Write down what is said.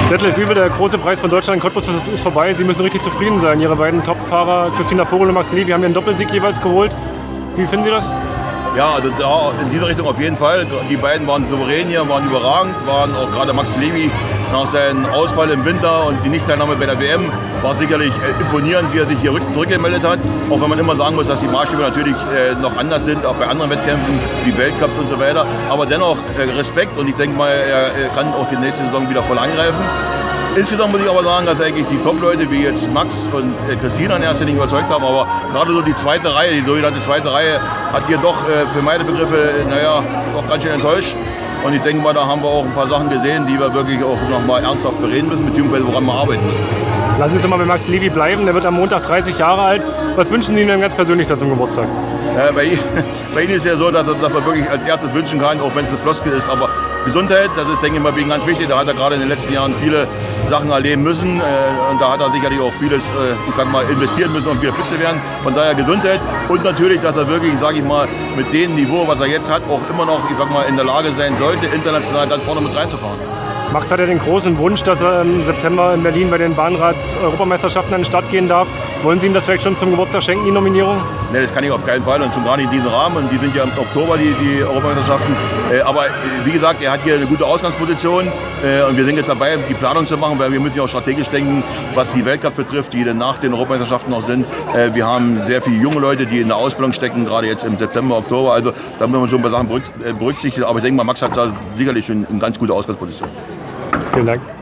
Detlef Übel, der große Preis von Deutschland in Cottbus ist vorbei. Sie müssen richtig zufrieden sein. Ihre beiden Top-Fahrer, Christina Vogel und Max Levy, haben ihren Doppelsieg jeweils geholt. Wie finden Sie das? Ja, also da in dieser Richtung auf jeden Fall. Die beiden waren souverän hier, waren überragend, waren auch gerade Max Levy nach seinem Ausfall im Winter und die Nichtteilnahme bei der WM war sicherlich imponierend, wie er sich hier zurückgemeldet hat. Auch wenn man immer sagen muss, dass die Maßstäbe natürlich noch anders sind, auch bei anderen Wettkämpfen wie Weltcups und so weiter. Aber dennoch Respekt und ich denke mal, er kann auch die nächste Saison wieder voll angreifen. Insgesamt muss ich aber sagen, dass eigentlich die Top-Leute wie jetzt Max und Christina in erster Linie überzeugt haben, aber gerade so die zweite Reihe, die sogenannte zweite Reihe, hat hier doch für meine Begriffe, naja, doch ganz schön enttäuscht. Und ich denke mal, da haben wir auch ein paar Sachen gesehen, die wir wirklich auch noch mal ernsthaft bereden müssen, beziehungsweise woran wir arbeiten müssen. Lassen Sie uns doch mal bei Max Levy bleiben, der wird am Montag 30 Jahre alt. Was wünschen Sie ihm denn ganz persönlich da zum Geburtstag? Bei ihm ist es ja so, dass man wirklich als erstes wünschen kann, auch wenn es eine Floskel ist, aber Gesundheit, das ist, denke ich mal, für ihn ganz wichtig. Da hat er gerade in den letzten Jahren viele Sachen erleben müssen und da hat er sicherlich auch vieles, ich sag mal, investieren müssen, um wieder fit zu werden. Von daher Gesundheit und natürlich, dass er wirklich, sage ich mal, mit dem Niveau, was er jetzt hat, auch immer noch, ich sag mal, in der Lage sein sollte, international ganz vorne mit reinzufahren. Max hat ja den großen Wunsch, dass er im September in Berlin bei den Bahnrad-Europameisterschaften an den Start gehen darf. Wollen Sie ihm das vielleicht schon zum Geburtstag schenken, die Nominierung? Ne, das kann ich auf keinen Fall und schon gar nicht in diesem Rahmen. Und die sind ja im Oktober, die Europameisterschaften. Aber wie gesagt, er hat hier eine gute Ausgangsposition und wir sind jetzt dabei, die Planung zu machen, weil wir müssen ja auch strategisch denken, was die Weltcup betrifft, die dann nach den Europameisterschaften noch sind. Wir haben sehr viele junge Leute, die in der Ausbildung stecken, gerade jetzt im September, Oktober. Also da müssen wir schon ein paar Sachen berücksichtigen. Aber ich denke mal, Max hat da sicherlich schon eine ganz gute Ausgangsposition. Vielen Dank.